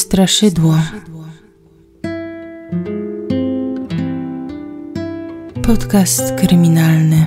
Straszydło. Podcast kryminalny.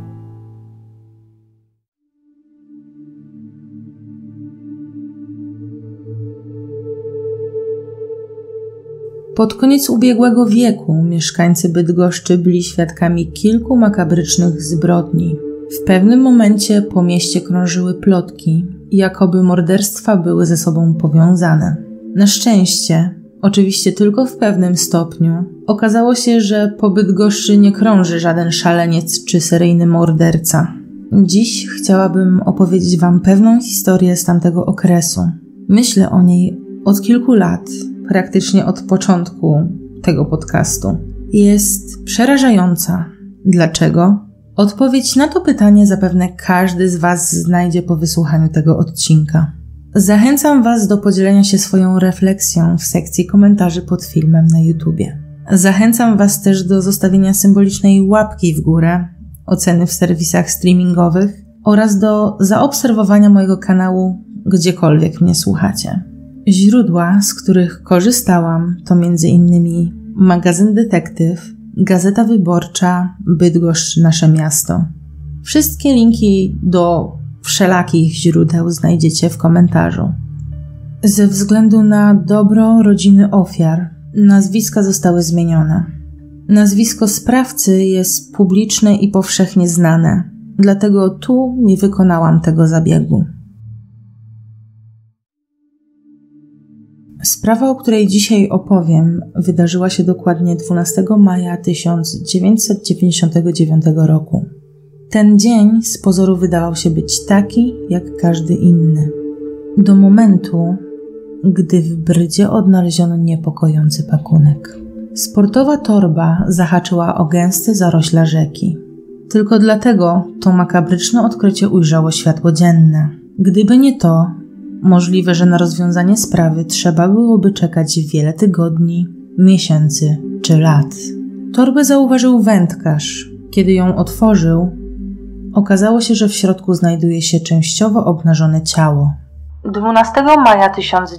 Pod koniec ubiegłego wieku mieszkańcy Bydgoszczy byli świadkami kilku makabrycznych zbrodni. W pewnym momencie po mieście krążyły plotki, jakoby morderstwa były ze sobą powiązane. Na szczęście, oczywiście tylko w pewnym stopniu, okazało się, że po Bydgoszczy nie krąży żaden szaleniec czy seryjny morderca. Dziś chciałabym opowiedzieć Wam pewną historię z tamtego okresu. Myślę o niej od kilku lat, praktycznie od początku tego podcastu. Jest przerażająca. Dlaczego? Odpowiedź na to pytanie zapewne każdy z Was znajdzie po wysłuchaniu tego odcinka. Zachęcam Was do podzielenia się swoją refleksją w sekcji komentarzy pod filmem na YouTubie. Zachęcam Was też do zostawienia symbolicznej łapki w górę, oceny w serwisach streamingowych oraz do zaobserwowania mojego kanału, gdziekolwiek mnie słuchacie. Źródła, z których korzystałam, to m.in. magazyn Detektyw, Gazeta Wyborcza, Bydgoszcz Nasze Miasto. Wszystkie linki do wszelakich źródeł znajdziecie w komentarzu. Ze względu na dobro rodziny ofiar, nazwiska zostały zmienione. Nazwisko sprawcy jest publiczne i powszechnie znane, dlatego tu nie wykonałam tego zabiegu. Sprawa, o której dzisiaj opowiem, wydarzyła się dokładnie 12 maja 1999 roku. Ten dzień z pozoru wydawał się być taki, jak każdy inny. Do momentu, gdy w brydzie odnaleziono niepokojący pakunek. Sportowa torba zahaczyła o gęste zarośla rzeki. Tylko dlatego to makabryczne odkrycie ujrzało światło dzienne. Gdyby nie to, możliwe, że na rozwiązanie sprawy trzeba byłoby czekać wiele tygodni, miesięcy czy lat. Torbę zauważył wędkarz. Kiedy ją otworzył, okazało się, że w środku znajduje się częściowo obnażone ciało. 12 maja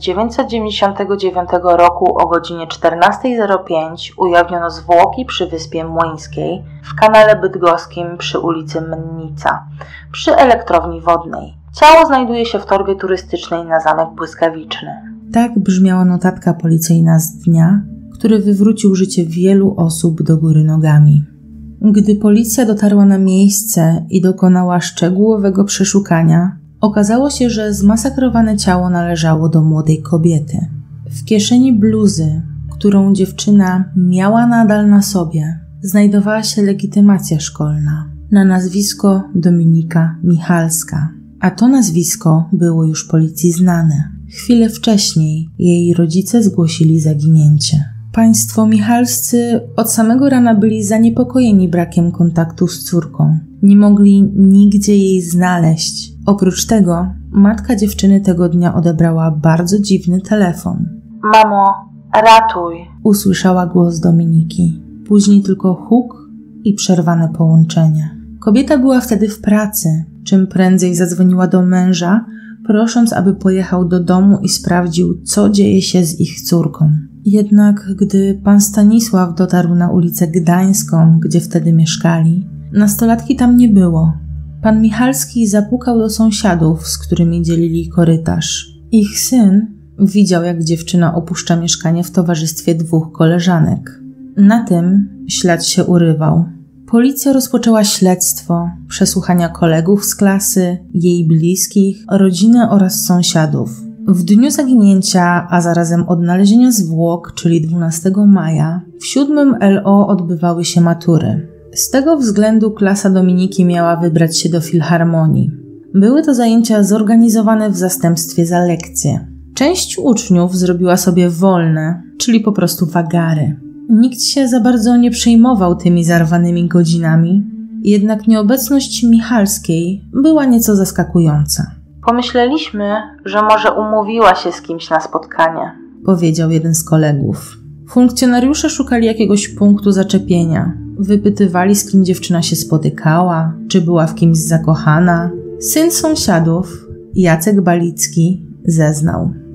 1999 roku o godzinie 14:05 ujawniono zwłoki przy Wyspie Młyńskiej w kanale bydgoskim przy ulicy Mennica, przy elektrowni wodnej. Ciało znajduje się w torbie turystycznej na Zamek Błyskawiczny. Tak brzmiała notatka policyjna z dnia, który wywrócił życie wielu osób do góry nogami. Gdy policja dotarła na miejsce i dokonała szczegółowego przeszukania, okazało się, że zmasakrowane ciało należało do młodej kobiety. W kieszeni bluzy, którą dziewczyna miała nadal na sobie, znajdowała się legitymacja szkolna na nazwisko Dominika Michalska. A to nazwisko było już policji znane. Chwilę wcześniej jej rodzice zgłosili zaginięcie. Państwo Michalscy od samego rana byli zaniepokojeni brakiem kontaktu z córką. Nie mogli nigdzie jej znaleźć. Oprócz tego matka dziewczyny tego dnia odebrała bardzo dziwny telefon. Mamo, ratuj! Usłyszała głos Dominiki. Później tylko huk i przerwane połączenie. Kobieta była wtedy w pracy. Czym prędzej zadzwoniła do męża, prosząc, aby pojechał do domu i sprawdził, co dzieje się z ich córką. Jednak gdy pan Stanisław dotarł na ulicę Gdańską, gdzie wtedy mieszkali, nastolatki tam nie było. Pan Michalski zapukał do sąsiadów, z którymi dzielili korytarz. Ich syn widział, jak dziewczyna opuszcza mieszkanie w towarzystwie dwóch koleżanek. Na tym ślad się urywał. Policja rozpoczęła śledztwo, przesłuchania kolegów z klasy, jej bliskich, rodziny oraz sąsiadów. W dniu zaginięcia, a zarazem odnalezienia zwłok, czyli 12 maja, w 7 LO odbywały się matury. Z tego względu klasa Dominiki miała wybrać się do filharmonii. Były to zajęcia zorganizowane w zastępstwie za lekcje. Część uczniów zrobiła sobie wolne, czyli po prostu wagary. Nikt się za bardzo nie przejmował tymi zarwanymi godzinami, jednak nieobecność Michalskiej była nieco zaskakująca. Pomyśleliśmy, że może umówiła się z kimś na spotkanie, powiedział jeden z kolegów. Funkcjonariusze szukali jakiegoś punktu zaczepienia. Wypytywali, z kim dziewczyna się spotykała, czy była w kimś zakochana. Syn sąsiadów, Jacek Balicki, zeznał.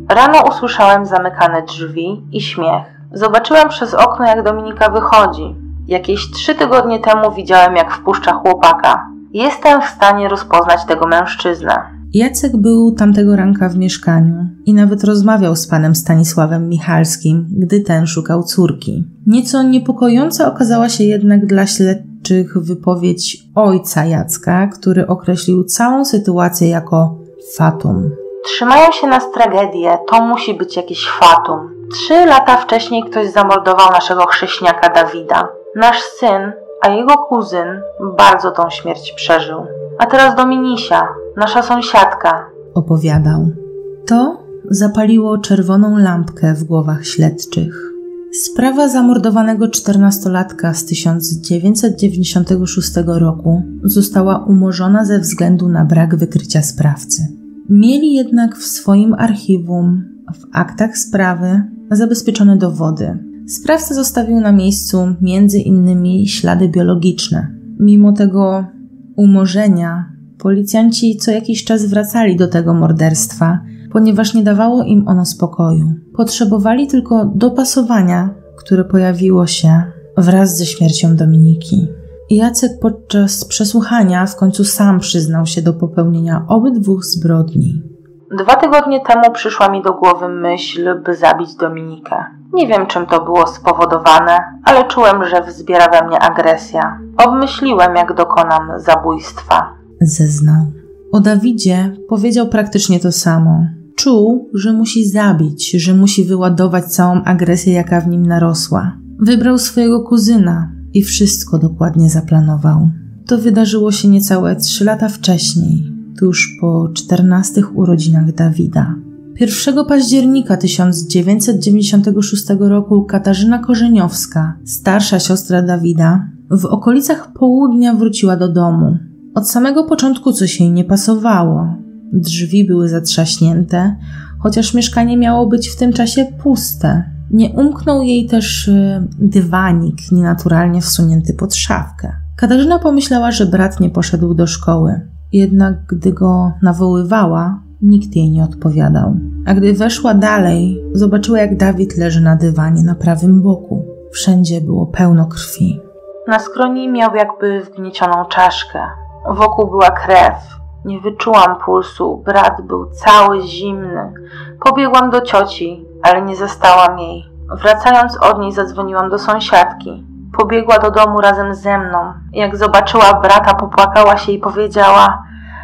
Rano usłyszałem zamykane drzwi i śmiech. Zobaczyłem przez okno, jak Dominika wychodzi. Jakieś 3 tygodnie temu widziałem, jak wpuszcza chłopaka. Jestem w stanie rozpoznać tego mężczyznę. Jacek był tamtego ranka w mieszkaniu i nawet rozmawiał z panem Stanisławem Michalskim, gdy ten szukał córki. Nieco niepokojąca okazała się jednak dla śledczych wypowiedź ojca Jacka, który określił całą sytuację jako fatum. Trzymają się nas tragedie, to musi być jakieś fatum. 3 lata wcześniej ktoś zamordował naszego chrześniaka Dawida. Nasz syn, a jego kuzyn bardzo tą śmierć przeżył. A teraz Dominisia, nasza sąsiadka, opowiadał. To zapaliło czerwoną lampkę w głowach śledczych. Sprawa zamordowanego 14-latka z 1996 roku została umorzona ze względu na brak wykrycia sprawcy. Mieli jednak w swoim archiwum, w aktach sprawy, zabezpieczone dowody. Sprawca zostawił na miejscu m.in. ślady biologiczne. Mimo tego umorzenia policjanci co jakiś czas wracali do tego morderstwa, ponieważ nie dawało im ono spokoju. Potrzebowali tylko dopasowania, które pojawiło się wraz ze śmiercią Dominiki. Jacek podczas przesłuchania w końcu sam przyznał się do popełnienia obydwu zbrodni. 2 tygodnie temu przyszła mi do głowy myśl, by zabić Dominikę. Nie wiem, czym to było spowodowane, ale czułem, że wzbiera we mnie agresja. Obmyśliłem, jak dokonam zabójstwa. Zeznał. O Dawidzie powiedział praktycznie to samo. Czuł, że musi zabić, że musi wyładować całą agresję, jaka w nim narosła. Wybrał swojego kuzyna i wszystko dokładnie zaplanował. To wydarzyło się niecałe 3 lata wcześniej, tuż po 14 urodzinach Dawida. 1 października 1996 roku Katarzyna Korzeniowska, starsza siostra Dawida, w okolicach południa wróciła do domu. Od samego początku coś jej nie pasowało. Drzwi były zatrzaśnięte, chociaż mieszkanie miało być w tym czasie puste. Nie umknął jej też dywanik nienaturalnie wsunięty pod szafkę. Katarzyna pomyślała, że brat nie poszedł do szkoły. Jednak gdy go nawoływała, nikt jej nie odpowiadał. A gdy weszła dalej, zobaczyła, jak Dawid leży na dywanie na prawym boku. Wszędzie było pełno krwi. Na skroni miał jakby wgniecioną czaszkę. Wokół była krew. Nie wyczułam pulsu. Brat był cały zimny. Pobiegłam do cioci, ale nie zastałam jej. Wracając od niej, zadzwoniłam do sąsiadki. Pobiegła do domu razem ze mną. Jak zobaczyła brata, popłakała się i powiedziała: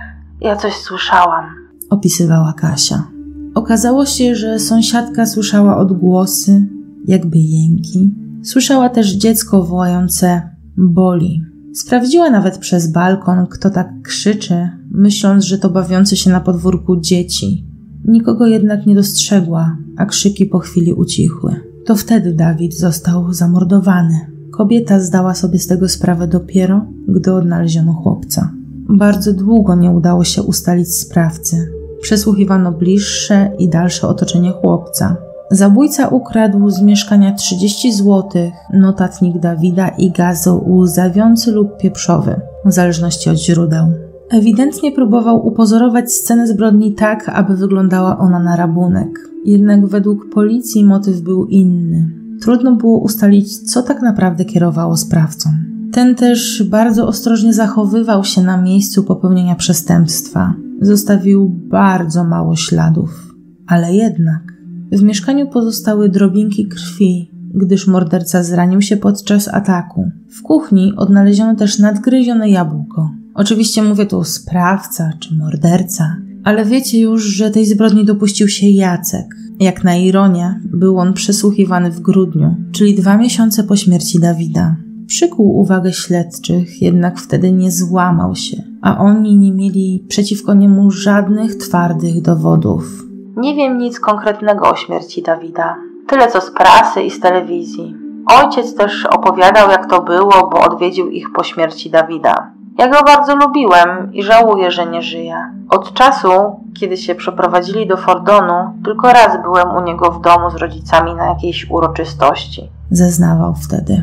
ja coś słyszałam. Opisywała Kasia. Okazało się, że sąsiadka słyszała odgłosy, jakby jęki. Słyszała też dziecko wołające: boli. Sprawdziła nawet przez balkon, kto tak krzyczy, myśląc, że to bawiące się na podwórku dzieci. Nikogo jednak nie dostrzegła, a krzyki po chwili ucichły. To wtedy Dawid został zamordowany. Kobieta zdała sobie z tego sprawę dopiero, gdy odnaleziono chłopca. Bardzo długo nie udało się ustalić sprawcy. Przesłuchiwano bliższe i dalsze otoczenie chłopca. Zabójca ukradł z mieszkania 30 zł, notatnik Dawida i gazol łzawiący lub pieprzowy, w zależności od źródeł. Ewidentnie próbował upozorować scenę zbrodni tak, aby wyglądała ona na rabunek. Jednak według policji motyw był inny. Trudno było ustalić, co tak naprawdę kierowało sprawcą. Ten też bardzo ostrożnie zachowywał się na miejscu popełnienia przestępstwa. Zostawił bardzo mało śladów. Ale jednak w mieszkaniu pozostały drobinki krwi, gdyż morderca zranił się podczas ataku. W kuchni odnaleziono też nadgryzione jabłko. Oczywiście mówię tu sprawca czy morderca, ale wiecie już, że tej zbrodni dopuścił się Jacek. Jak na ironię, był on przesłuchiwany w grudniu, czyli 2 miesiące po śmierci Dawida. Przykuł uwagę śledczych, jednak wtedy nie złamał się, a oni nie mieli przeciwko niemu żadnych twardych dowodów. Nie wiem nic konkretnego o śmierci Dawida. Tyle co z prasy i z telewizji. Ojciec też opowiadał, jak to było, bo odwiedził ich po śmierci Dawida. Ja go bardzo lubiłem i żałuję, że nie żyje. Od czasu, kiedy się przeprowadzili do Fordonu, tylko raz byłem u niego w domu z rodzicami na jakiejś uroczystości. Zeznawał wtedy.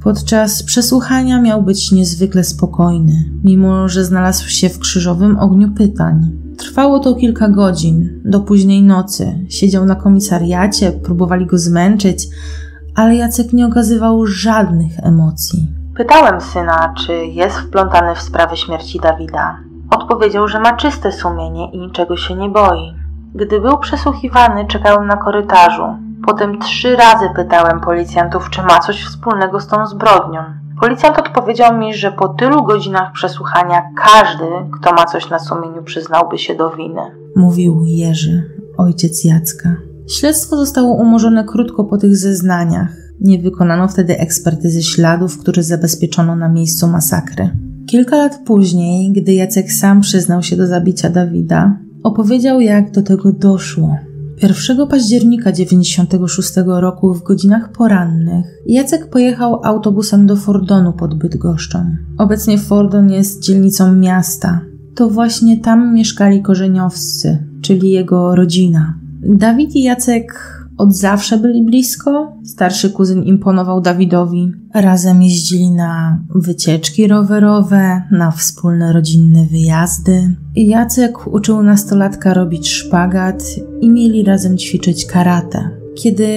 Podczas przesłuchania miał być niezwykle spokojny, mimo że znalazł się w krzyżowym ogniu pytań. Trwało to kilka godzin, do późnej nocy. Siedział na komisariacie, próbowali go zmęczyć, ale Jacek nie okazywał żadnych emocji. Pytałem syna, czy jest wplątany w sprawę śmierci Dawida. Odpowiedział, że ma czyste sumienie i niczego się nie boi. Gdy był przesłuchiwany, czekałem na korytarzu. Potem 3 razy pytałem policjantów, czy ma coś wspólnego z tą zbrodnią. Policjant odpowiedział mi, że po tylu godzinach przesłuchania każdy, kto ma coś na sumieniu, przyznałby się do winy. Mówił Jerzy, ojciec Jacka. Śledztwo zostało umorzone krótko po tych zeznaniach. Nie wykonano wtedy ekspertyzy śladów, które zabezpieczono na miejscu masakry. Kilka lat później, gdy Jacek sam przyznał się do zabicia Dawida, opowiedział, jak do tego doszło. 1 października 1996 roku w godzinach porannych Jacek pojechał autobusem do Fordonu pod Bydgoszczą. Obecnie Fordon jest dzielnicą miasta. To właśnie tam mieszkali korzeniowscy, czyli jego rodzina. Dawid i Jacek od zawsze byli blisko. Starszy kuzyn imponował Dawidowi. Razem jeździli na wycieczki rowerowe, na wspólne rodzinne wyjazdy. Jacek uczył nastolatka robić szpagat i mieli razem ćwiczyć karate. Kiedy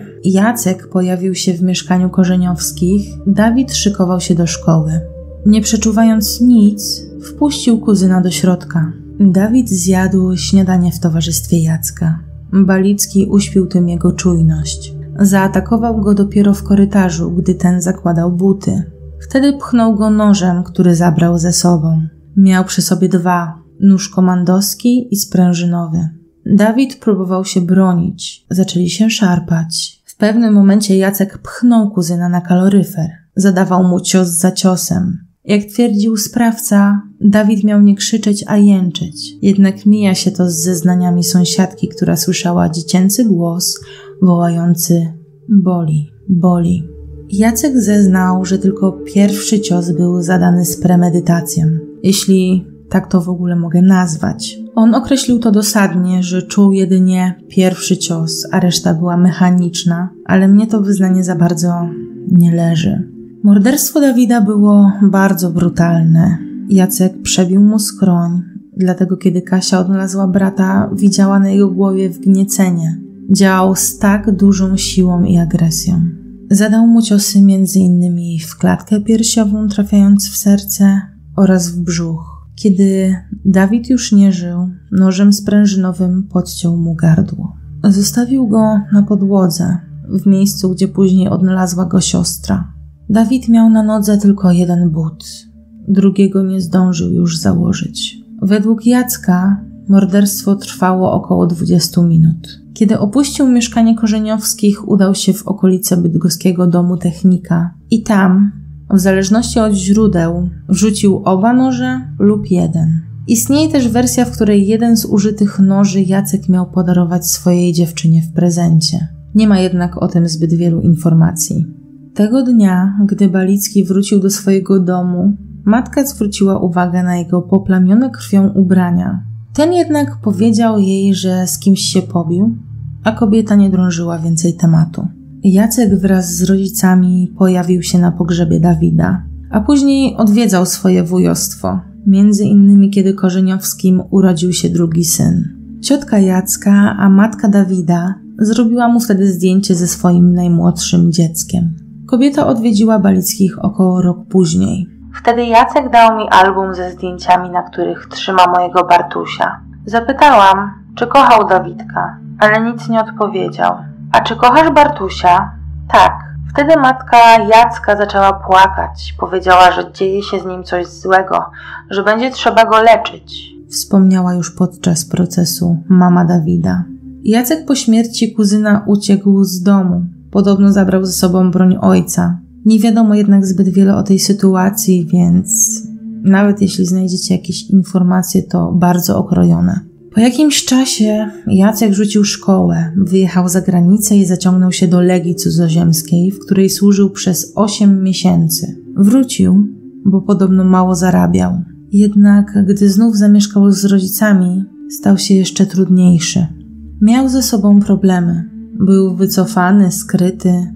Jacek pojawił się w mieszkaniu korzeniowskich, Dawid szykował się do szkoły. Nie przeczuwając nic, wpuścił kuzyna do środka. Dawid zjadł śniadanie w towarzystwie Jacka. Balicki uśpił tym jego czujność. Zaatakował go dopiero w korytarzu, gdy ten zakładał buty. Wtedy pchnął go nożem, który zabrał ze sobą. Miał przy sobie 2, nóż komandowski i sprężynowy. Dawid próbował się bronić. Zaczęli się szarpać. W pewnym momencie Jacek pchnął kuzyna na kaloryfer. Zadawał mu cios za ciosem. Jak twierdził sprawca, Dawid miał nie krzyczeć, a jęczeć. Jednak mija się to z zeznaniami sąsiadki, która słyszała dziecięcy głos wołający: boli, boli. Jacek zeznał, że tylko pierwszy cios był zadany z premedytacją, jeśli tak to w ogóle mogę nazwać. On określił to dosadnie, że czuł jedynie pierwszy cios, a reszta była mechaniczna, ale mnie to wyznanie za bardzo nie leży. Morderstwo Dawida było bardzo brutalne. Jacek przebił mu skroń, dlatego kiedy Kasia odnalazła brata, widziała na jego głowie wgniecenie. Działał z tak dużą siłą i agresją. Zadał mu ciosy m.in. w klatkę piersiową, trafiając w serce, oraz w brzuch. Kiedy Dawid już nie żył, nożem sprężynowym podciął mu gardło. Zostawił go na podłodze, w miejscu, gdzie później odnalazła go siostra. Dawid miał na nodze tylko 1 but. Drugiego nie zdążył już założyć. Według Jacka morderstwo trwało około 20 minut. Kiedy opuścił mieszkanie korzeniowskich, udał się w okolice bydgoskiego domu technika i tam, w zależności od źródeł, rzucił oba noże lub 1. Istnieje też wersja, w której jeden z użytych noży Jacek miał podarować swojej dziewczynie w prezencie. Nie ma jednak o tym zbyt wielu informacji. Tego dnia, gdy Balicki wrócił do swojego domu, matka zwróciła uwagę na jego poplamione krwią ubrania. Ten jednak powiedział jej, że z kimś się pobił, a kobieta nie drążyła więcej tematu. Jacek wraz z rodzicami pojawił się na pogrzebie Dawida, a później odwiedzał swoje wujostwo, między innymi kiedy korzeniowskim urodził się drugi syn. Ciotka Jacka, a matka Dawida zrobiła mu wtedy zdjęcie ze swoim najmłodszym dzieckiem. Kobieta odwiedziła Balickich około rok później. Wtedy Jacek dał mi album ze zdjęciami, na których trzyma mojego Bartusia. Zapytałam, czy kochał Dawidka, ale nic nie odpowiedział. A czy kochasz Bartusia? Tak. Wtedy matka Jacka zaczęła płakać. Powiedziała, że dzieje się z nim coś złego, że będzie trzeba go leczyć. Wspomniała już podczas procesu mama Dawida. Jacek po śmierci kuzyna uciekł z domu. Podobno zabrał ze sobą broń ojca. Nie wiadomo jednak zbyt wiele o tej sytuacji, więc nawet jeśli znajdziecie jakieś informacje, to bardzo okrojone. Po jakimś czasie Jacek rzucił szkołę, wyjechał za granicę i zaciągnął się do Legii Cudzoziemskiej, w której służył przez 8 miesięcy. Wrócił, bo podobno mało zarabiał. Jednak gdy znów zamieszkał z rodzicami, stał się jeszcze trudniejszy. Miał ze sobą problemy. Był wycofany, skryty.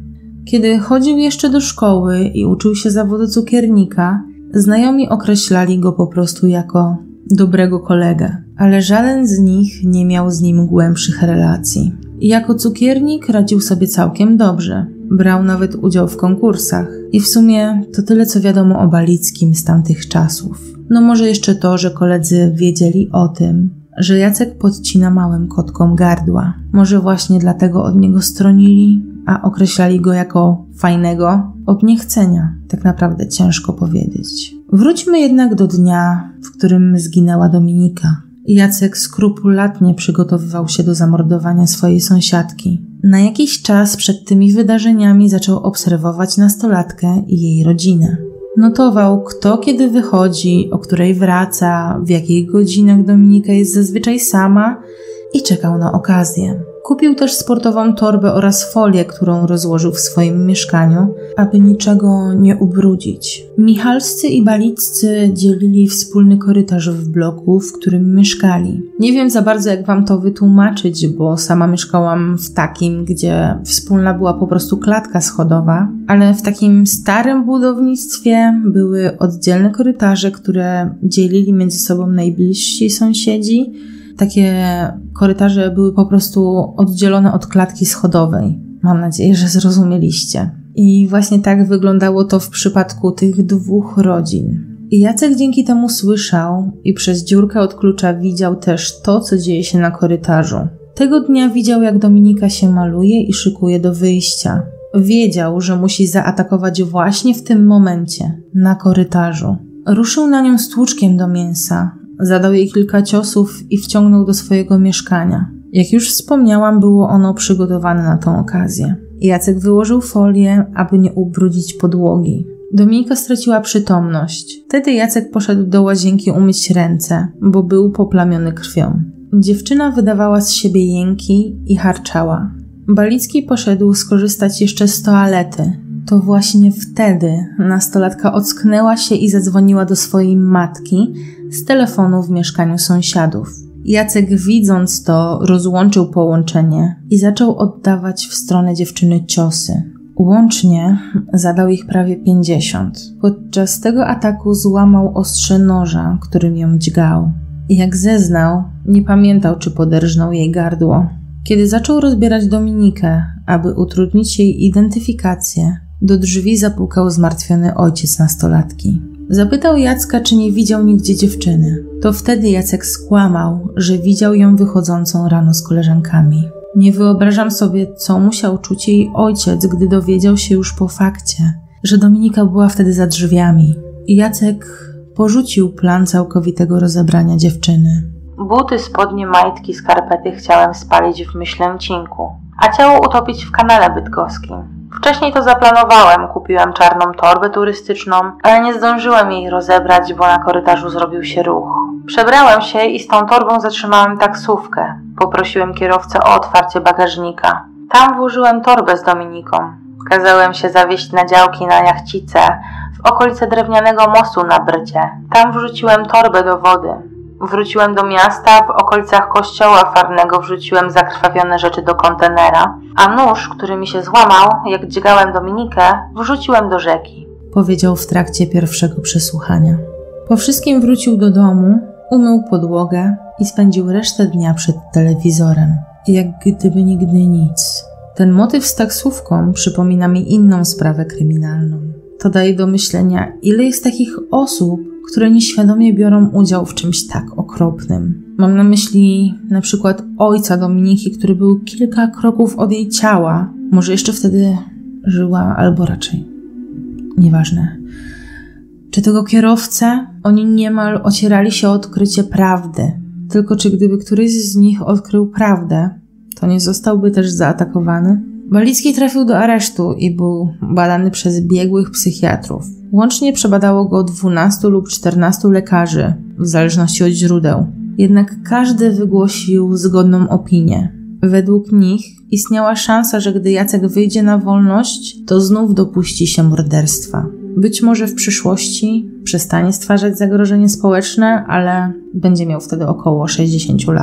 Kiedy chodził jeszcze do szkoły i uczył się zawodu cukiernika, znajomi określali go po prostu jako dobrego kolegę, ale żaden z nich nie miał z nim głębszych relacji. Jako cukiernik radził sobie całkiem dobrze. Brał nawet udział w konkursach. I w sumie to tyle, co wiadomo o Balickim z tamtych czasów. No może jeszcze to, że koledzy wiedzieli o tym, że Jacek podcina małym kotkom gardła. Może właśnie dlatego od niego stronili, a określali go jako fajnego od niechcenia. Tak naprawdę ciężko powiedzieć. Wróćmy jednak do dnia, w którym zginęła Dominika. Jacek skrupulatnie przygotowywał się do zamordowania swojej sąsiadki. Na jakiś czas przed tymi wydarzeniami zaczął obserwować nastolatkę i jej rodzinę. Notował, kto kiedy wychodzi, o której wraca, w jakich godzinach Dominika jest zazwyczaj sama i czekał na okazję. Kupił też sportową torbę oraz folię, którą rozłożył w swoim mieszkaniu, aby niczego nie ubrudzić. Michalscy i Baliccy dzielili wspólny korytarz w bloku, w którym mieszkali. Nie wiem za bardzo, jak wam to wytłumaczyć, bo sama mieszkałam w takim, gdzie wspólna była po prostu klatka schodowa, ale w takim starym budownictwie były oddzielne korytarze, które dzielili między sobą najbliżsi sąsiedzi. Takie korytarze były po prostu oddzielone od klatki schodowej. Mam nadzieję, że zrozumieliście. I właśnie tak wyglądało to w przypadku tych dwóch rodzin. I Jacek dzięki temu słyszał i przez dziurkę od klucza widział też to, co dzieje się na korytarzu. Tego dnia widział, jak Dominika się maluje i szykuje do wyjścia. Wiedział, że musi zaatakować właśnie w tym momencie, na korytarzu. Ruszył na nią stłuczkiem do mięsa. Zadał jej kilka ciosów i wciągnął do swojego mieszkania. Jak już wspomniałam, było ono przygotowane na tą okazję. Jacek wyłożył folię, aby nie ubrudzić podłogi. Dominika straciła przytomność. Wtedy Jacek poszedł do łazienki umyć ręce, bo był poplamiony krwią. Dziewczyna wydawała z siebie jęki i harczała. Balicki poszedł skorzystać jeszcze z toalety. To właśnie wtedy nastolatka ocknęła się i zadzwoniła do swojej matki z telefonu w mieszkaniu sąsiadów. Jacek, widząc to, rozłączył połączenie i zaczął oddawać w stronę dziewczyny ciosy. Łącznie zadał ich prawie 50. Podczas tego ataku złamał ostrze noża, którym ją dźgał. Jak zeznał, nie pamiętał, czy poderżnął jej gardło. Kiedy zaczął rozbierać Dominikę, aby utrudnić jej identyfikację, do drzwi zapukał zmartwiony ojciec nastolatki. Zapytał Jacka, czy nie widział nigdzie dziewczyny. To wtedy Jacek skłamał, że widział ją wychodzącą rano z koleżankami. Nie wyobrażam sobie, co musiał czuć jej ojciec, gdy dowiedział się już po fakcie, że Dominika była wtedy za drzwiami. Jacek porzucił plan całkowitego rozebrania dziewczyny. Buty, spodnie, majtki, skarpety chciałem spalić w Myślęcinku, a ciało utopić w kanale bydgoskim. Wcześniej to zaplanowałem, kupiłem czarną torbę turystyczną, ale nie zdążyłem jej rozebrać, bo na korytarzu zrobił się ruch. Przebrałem się i z tą torbą zatrzymałem taksówkę. Poprosiłem kierowcę o otwarcie bagażnika. Tam włożyłem torbę z Dominiką. Kazałem się zawieźć na działki na jachcice w okolice drewnianego mostu na Brycie. Tam wrzuciłem torbę do wody. Wróciłem do miasta, w okolicach kościoła farnego wrzuciłem zakrwawione rzeczy do kontenera, a nóż, który mi się złamał, jak dźgałem Dominikę, wrzuciłem do rzeki. Powiedział w trakcie pierwszego przesłuchania. Po wszystkim wrócił do domu, umył podłogę i spędził resztę dnia przed telewizorem. Jak gdyby nigdy nic. Ten motyw z taksówką przypomina mi inną sprawę kryminalną. To daje do myślenia, ile jest takich osób, które nieświadomie biorą udział w czymś tak okropnym. Mam na myśli na przykład ojca Dominiki, który był kilka kroków od jej ciała. Może jeszcze wtedy żyła, albo raczej nieważne. Czy tego kierowcę? Oni niemal ocierali się o odkrycie prawdy. Tylko czy gdyby któryś z nich odkrył prawdę, to nie zostałby też zaatakowany? Balicki trafił do aresztu i był badany przez biegłych psychiatrów. Łącznie przebadało go 12 lub 14 lekarzy, w zależności od źródeł. Jednak każdy wygłosił zgodną opinię. Według nich istniała szansa, że gdy Jacek wyjdzie na wolność, to znów dopuści się morderstwa. Być może w przyszłości przestanie stwarzać zagrożenie społeczne, ale będzie miał wtedy około 60 lat.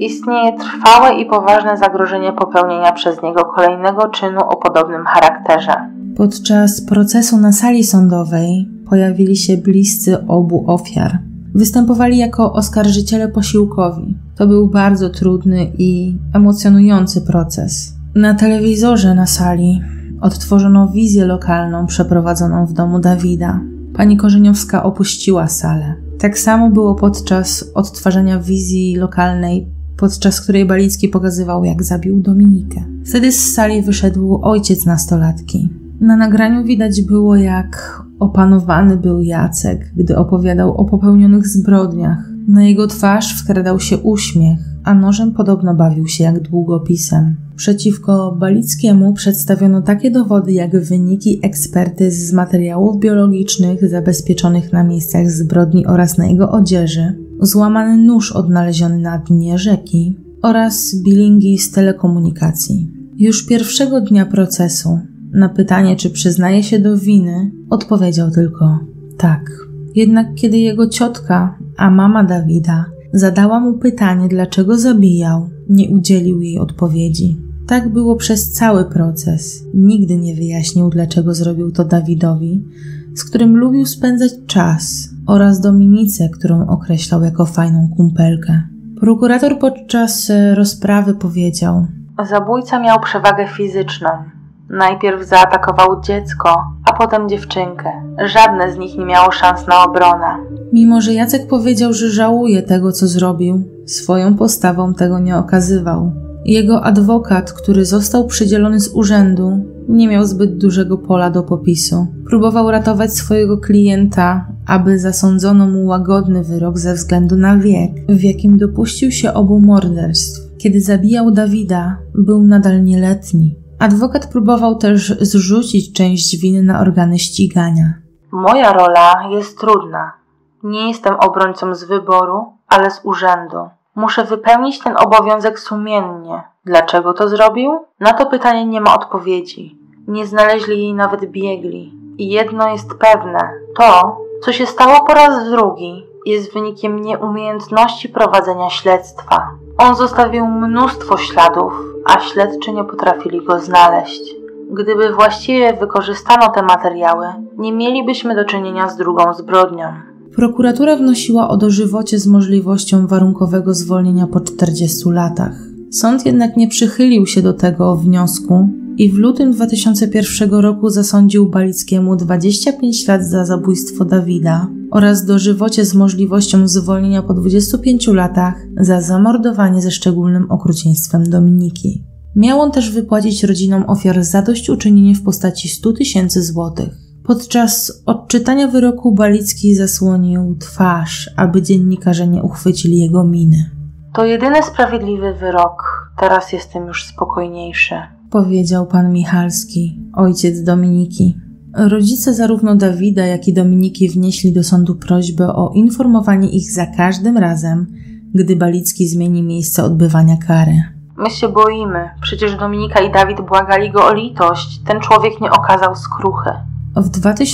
Istnieje trwałe i poważne zagrożenie popełnienia przez niego kolejnego czynu o podobnym charakterze. Podczas procesu na sali sądowej pojawili się bliscy obu ofiar. Występowali jako oskarżyciele posiłkowi. To był bardzo trudny i emocjonujący proces. Na telewizorze na sali odtworzono wizję lokalną przeprowadzoną w domu Dawida. Pani Korzeniowska opuściła salę. Tak samo było podczas odtwarzania wizji lokalnej, podczas której Balicki pokazywał, jak zabił Dominikę. Wtedy z sali wyszedł ojciec nastolatki. Na nagraniu widać było, jak opanowany był Jacek, gdy opowiadał o popełnionych zbrodniach. Na jego twarz wkradał się uśmiech, a nożem podobno bawił się jak długopisem. Przeciwko Balickiemu przedstawiono takie dowody jak wyniki ekspertyz z materiałów biologicznych zabezpieczonych na miejscach zbrodni oraz na jego odzieży, złamany nóż odnaleziony na dnie rzeki oraz bilingi z telekomunikacji. Już pierwszego dnia procesu na pytanie, czy przyznaje się do winy, odpowiedział tylko tak. Jednak kiedy jego ciotka, a mama Dawida, zadała mu pytanie, dlaczego zabijał, nie udzielił jej odpowiedzi. Tak było przez cały proces. Nigdy nie wyjaśnił, dlaczego zrobił to Dawidowi, z którym lubił spędzać czas, oraz Dominice, którą określał jako fajną kumpelkę. Prokurator podczas rozprawy powiedział: zabójca miał przewagę fizyczną. Najpierw zaatakował dziecko, a potem dziewczynkę. Żadne z nich nie miało szans na obronę. Mimo że Jacek powiedział, że żałuje tego, co zrobił, swoją postawą tego nie okazywał. Jego adwokat, który został przydzielony z urzędu, nie miał zbyt dużego pola do popisu. Próbował ratować swojego klienta, aby zasądzono mu łagodny wyrok ze względu na wiek, w jakim dopuścił się obu morderstw. Kiedy zabijał Dawida, był nadal nieletni. Adwokat próbował też zrzucić część winy na organy ścigania. Moja rola jest trudna. Nie jestem obrońcą z wyboru, ale z urzędu. Muszę wypełnić ten obowiązek sumiennie. Dlaczego to zrobił? Na to pytanie nie ma odpowiedzi. Nie znaleźli jej nawet biegli. I jedno jest pewne. To, co się stało po raz drugi, jest wynikiem nieumiejętności prowadzenia śledztwa. On zostawił mnóstwo śladów, a śledczy nie potrafili go znaleźć. Gdyby właściwie wykorzystano te materiały, nie mielibyśmy do czynienia z drugą zbrodnią. Prokuratura wnosiła o dożywocie z możliwością warunkowego zwolnienia po 40 latach. Sąd jednak nie przychylił się do tego wniosku i w lutym 2001 roku zasądził Balickiemu 25 lat za zabójstwo Dawida oraz dożywocie z możliwością zwolnienia po 25 latach za zamordowanie ze szczególnym okrucieństwem Dominiki. Miał on też wypłacić rodzinom ofiar zadośćuczynienie w postaci 100 000 złotych. Podczas odczytania wyroku Balicki zasłonił twarz, aby dziennikarze nie uchwycili jego miny. To jedyny sprawiedliwy wyrok. Teraz jestem już spokojniejszy, powiedział pan Michalski, ojciec Dominiki. Rodzice zarówno Dawida, jak i Dominiki wnieśli do sądu prośbę o informowanie ich za każdym razem, gdy Balicki zmieni miejsce odbywania kary. My się boimy. Przecież Dominika i Dawid błagali go o litość. Ten człowiek nie okazał skruchy. W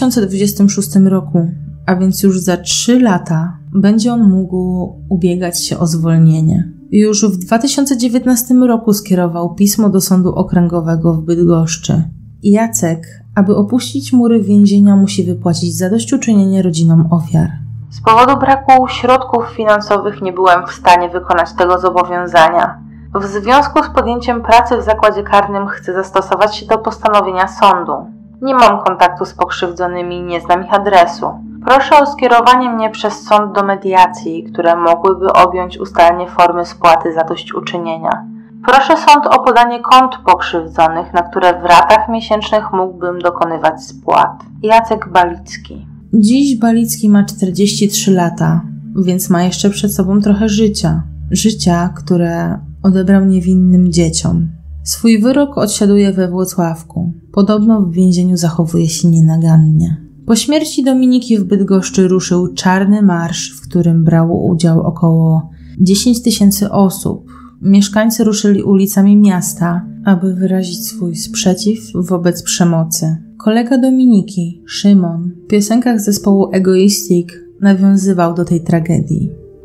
2026 roku, a więc już za 3 lata, będzie on mógł ubiegać się o zwolnienie. Już w 2019 roku skierował pismo do Sądu Okręgowego w Bydgoszczy. Jacek, aby opuścić mury więzienia, musi wypłacić zadośćuczynienie rodzinom ofiar. Z powodu braku środków finansowych nie byłem w stanie wykonać tego zobowiązania. W związku z podjęciem pracy w zakładzie karnym chcę zastosować się do postanowienia sądu. Nie mam kontaktu z pokrzywdzonymi, nie znam ich adresu. Proszę o skierowanie mnie przez sąd do mediacji, które mogłyby objąć ustalenie formy spłaty zadośćuczynienia. Proszę sąd o podanie kont pokrzywdzonych, na które w ratach miesięcznych mógłbym dokonywać spłat. Jacek Balicki. Dziś Balicki ma 43 lata, więc ma jeszcze przed sobą trochę życia. Życia, które odebrał niewinnym dzieciom. Swój wyrok odsiaduje we Włocławku. Podobno w więzieniu zachowuje się nienagannie. Po śmierci Dominiki w Bydgoszczy ruszył czarny marsz, w którym brało udział około 10 000 osób. Mieszkańcy ruszyli ulicami miasta, aby wyrazić swój sprzeciw wobec przemocy. Kolega Dominiki, Szymon, w piosenkach zespołu Egoistic nawiązywał do tej tragedii.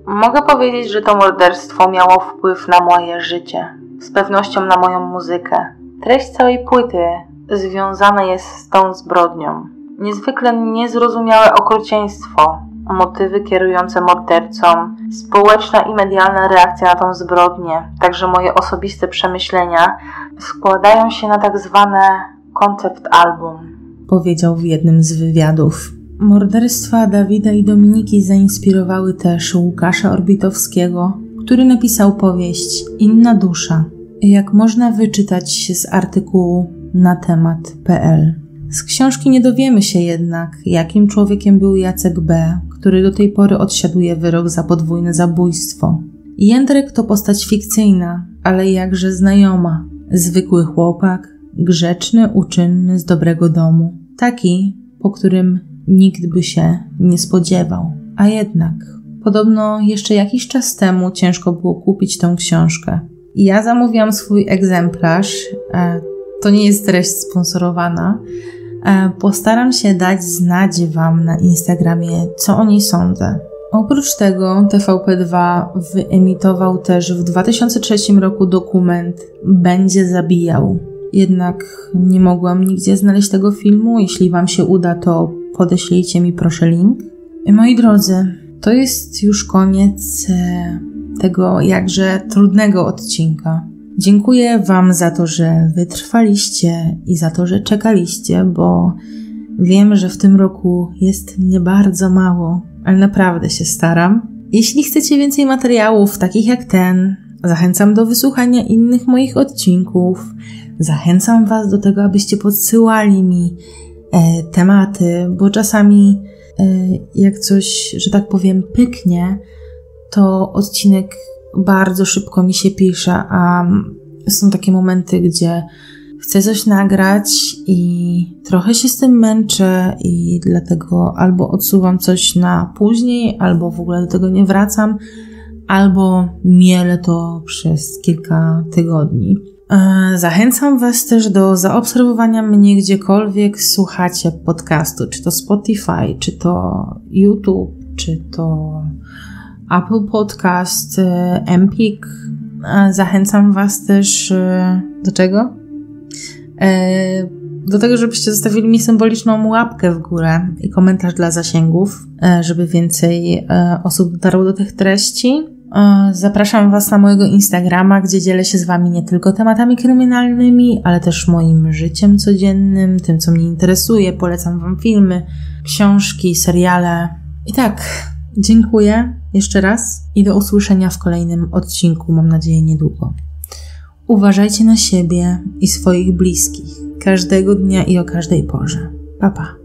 Mogę powiedzieć, że to morderstwo miało wpływ na moje życie, z pewnością na moją muzykę. Treść całej płyty związana jest z tą zbrodnią. Niezwykle niezrozumiałe okrucieństwo, motywy kierujące mordercą, społeczna i medialna reakcja na tą zbrodnię, także moje osobiste przemyślenia składają się na tak zwane koncept album. Powiedział w jednym z wywiadów. Morderstwa Dawida i Dominiki zainspirowały też Łukasza Orbitowskiego, który napisał powieść Inna dusza, jak można wyczytać z artykułu na temat.pl. Z książki nie dowiemy się jednak, jakim człowiekiem był Jacek B., który do tej pory odsiaduje wyrok za podwójne zabójstwo. Jędrek to postać fikcyjna, ale jakże znajoma. Zwykły chłopak, grzeczny, uczynny, z dobrego domu. Taki, po którym nikt by się nie spodziewał. A jednak, podobno jeszcze jakiś czas temu ciężko było kupić tę książkę. Ja zamówiłam swój egzemplarz. To nie jest treść sponsorowana. Postaram się dać znać Wam na Instagramie, co o niej sądzę. Oprócz tego TVP2 wyemitował też w 2003 roku dokument Będzie zabijał. Jednak nie mogłam nigdzie znaleźć tego filmu. Jeśli Wam się uda, to podeślijcie mi proszę link. Moi drodzy, to jest już koniec tego jakże trudnego odcinka. Dziękuję Wam za to, że wytrwaliście i za to, że czekaliście, bo wiem, że w tym roku jest mnie bardzo mało, ale naprawdę się staram. Jeśli chcecie więcej materiałów takich jak ten, zachęcam do wysłuchania innych moich odcinków. Zachęcam Was do tego, abyście podsyłali mi tematy, bo czasami jak coś, że tak powiem, pyknie, to odcinek bardzo szybko mi się pisze, a są takie momenty, gdzie chcę coś nagrać i trochę się z tym męczę i dlatego albo odsuwam coś na później, albo w ogóle do tego nie wracam, albo mielę to przez kilka tygodni. Zachęcam Was też do zaobserwowania mnie gdziekolwiek słuchacie podcastu, czy to Spotify, czy to YouTube, czy to Apple Podcast, Empik. Zachęcam Was też do czego? Do tego, żebyście zostawili mi symboliczną łapkę w górę i komentarz dla zasięgów, żeby więcej osób dotarło do tych treści. Zapraszam Was na mojego Instagrama, gdzie dzielę się z Wami nie tylko tematami kryminalnymi, ale też moim życiem codziennym, tym co mnie interesuje. Polecam Wam filmy, książki, seriale. I tak, dziękuję jeszcze raz i do usłyszenia w kolejnym odcinku, mam nadzieję niedługo. Uważajcie na siebie i swoich bliskich każdego dnia i o każdej porze. Pa, pa.